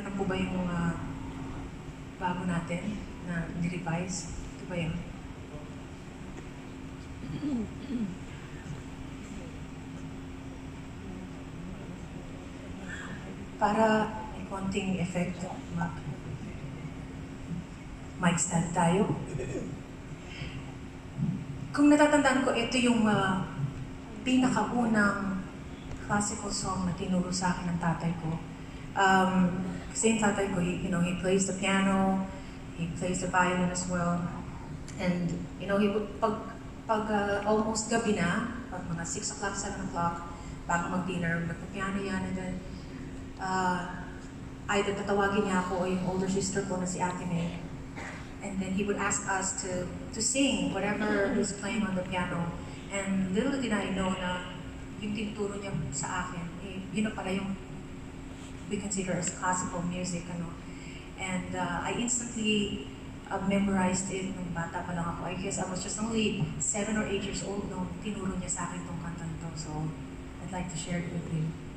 Ito na po ba yung bago natin na ni-revise? Ito ba yun? Para may konting effect, mic stand tayo. Kung natatandaan ko, ito yung pinakaunang classical song na tinuro sa akin ng tatay ko. Kasi yung tatay ko, he plays the piano, he plays the violin as well. And, he would, pag almost gabi na, pag mga 6 o'clock, 7 o'clock, bago mag-dinner, magpa-piano yan, and then, either tatawagin niya ako o yung older sister ko na si Ate May. And then he would ask us to sing whatever he's playing on the piano. And little did I know na yung tinuturo niya sa akin, yun na pala yung we consider as classical music. And I instantly memorized it nung bata pa lang ako. I guess I was just only 7 or 8 years old nung tinuro niya sa akin tong kantang to. So I'd like to share it with you.